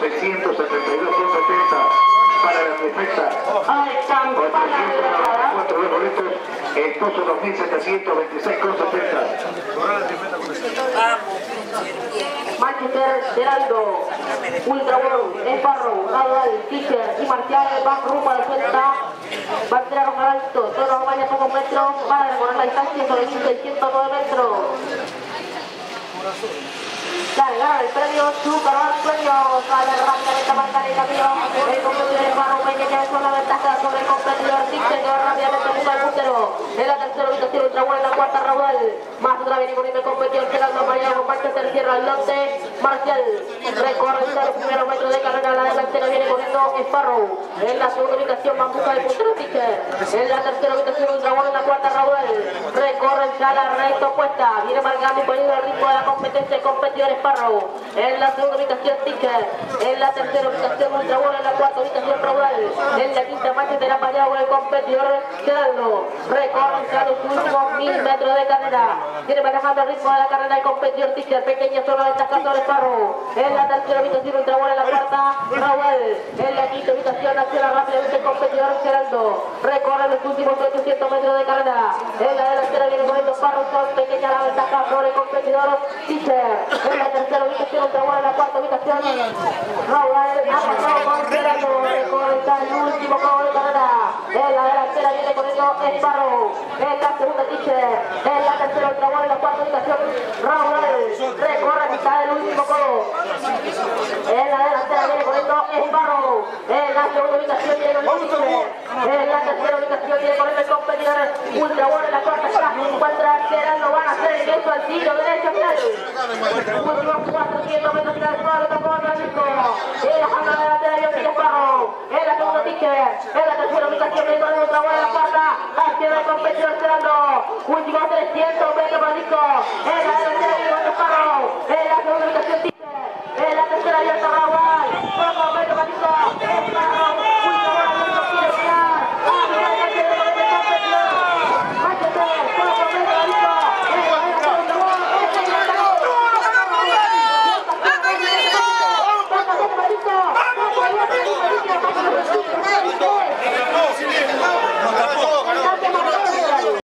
672,170 para la defensa. 494 boletos, el Pozo 2726,70. Manchester, Geraldo, Ultra World, Esparro, Raudal, Fischer y Marcial van rumbo a la suelta. Va a tirar un alto, solo vaya pocos metros para recorrer la distancia sobre 1.609 metros. Dale, gana el premio, Superman Premio, sale rápidamente a marcar el camino. El competidor de Esparro pequeña es una ventaja sobre el competidor Fischer que va rápidamente a buscar el puntero. En la tercera ubicación Ultra World, en la cuarta Raudal. Más otra viene corriendo el competidor Geraldo Mariano con Manchester, cierra al norte. Marcial recorre los primeros metros de carrera, la delantera viene corriendo Sparrow. En la segunda ubicación va a buscar el puntero Fischer. En la tercera ubicación Ultra World, en la cuarta Raudal. Recorre ya la recta opuesta, viene marcando y poniendo el ritmo de la competencia el competidor Sparrow. En la segunda ubicación Fischer. En la tercera ubicación Ultra World, en la cuarta ubicación Raudal. En la quinta Manchester apoyado con el competidor Geraldo. Recorre ya los últimos 1000 metros de carrera. Viene manejando el ritmo de la carrera el competidor Fischer, pequeña sola ventaja sobre Sparrow. En la tercera ubicación Ultra World, en la cuarta Raudal. En la quinta ubicación acciona rápidamente el competidor Geraldo. Recorre los últimos 800 metros de carrera. En la delantera viene corriendo Sparrow, con pequeña la ventaja sobre el competidor Fischer. En la tercera ubicación Ultra World, en la cuarta ubicación Raudal ha pasado con Geraldo. Recorre ya el último codo de carrera. En la delantera viene corriendo Sparrow. En la segunda Fischer. En la tercera Ultra World, en la cuarta ubicación Raudal. Recorre mitad del último codo. En la delantera viene corriendo Sparrow. En la segunda ubicación viene corriendo Fischer. En la tercera ubicación viene corriendo el competidor Ultra World. En la cuarta se encuentra Geraldo. Van a hacer el gesto al tiro derecho final. Últimos 400 metros final. Solo tocó el disco. En la delantera viene Sparrow. En la segunda Fischer. En la tercera ubicación viene corriendo Ultra World. En la cuarta hacia el competidor Geraldo. Últimos 300 metros para el disco. En la delantera viene corriendo Sparrow. En la